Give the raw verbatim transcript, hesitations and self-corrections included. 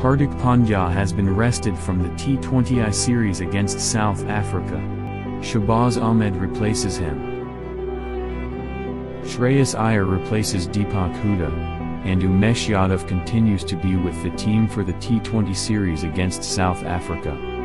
Hardik Pandya has been rested from the T twenty i series against South Africa. Shahbaz Ahmed replaces him. Shreyas Iyer replaces Deepak Hooda, and Umesh Yadav continues to be with the team for the T twenty series against South Africa.